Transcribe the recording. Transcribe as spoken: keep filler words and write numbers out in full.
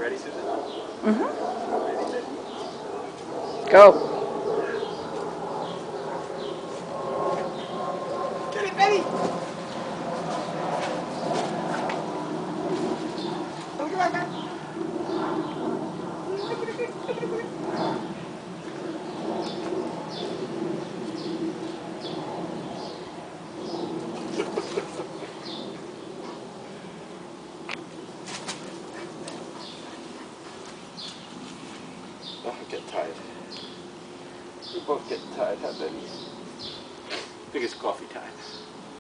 Ready, Susan? Mm-hmm. Go. Get it, Beddie! Oh, come on, man. Oh, I'm getting tired. We're both getting tired, huh, Beddie? I think it's coffee time.